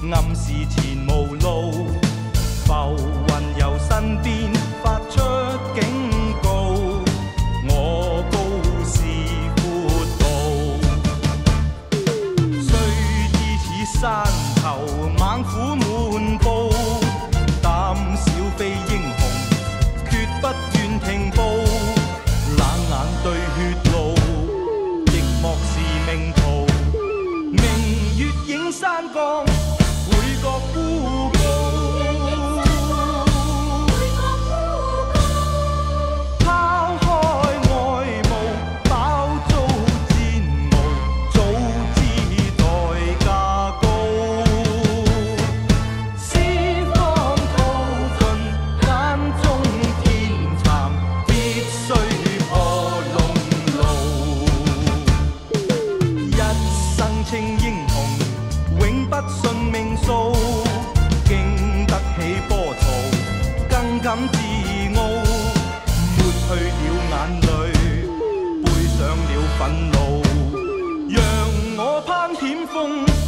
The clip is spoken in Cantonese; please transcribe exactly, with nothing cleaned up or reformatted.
暗示前無路，浮雲由身邊發出警告，我高是闊步，雖知此山頭猛虎滿布，膽小非英雄，決不願停步，冷眼對血路，寂寞是命途，明月映山崗。 覺孤高，拋開外務，飽遭煎熬，早知代價高。四方討盡眼中天蠶，必須破龍路。一生稱英雄，永不信命數。 經得起波濤，更感自傲，抹去了眼淚，背上了憤怒，讓我攀險峰。